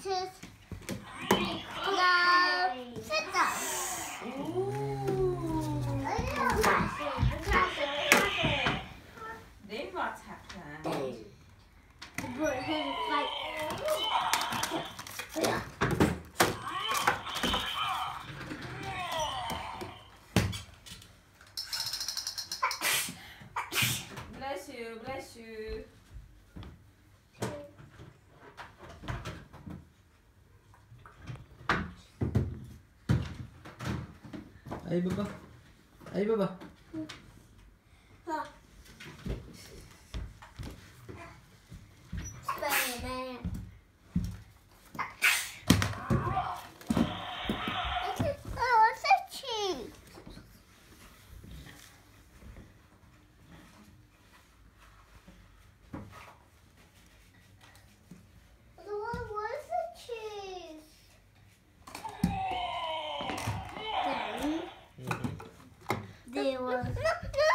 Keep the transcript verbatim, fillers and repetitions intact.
is the fiddle. Ooh. Then what's happened? Put him like. Bless you, bless you. Ay baba. Ay baba. Spider-Man. Oh, it's a cheese. What was the cheese? Then there was.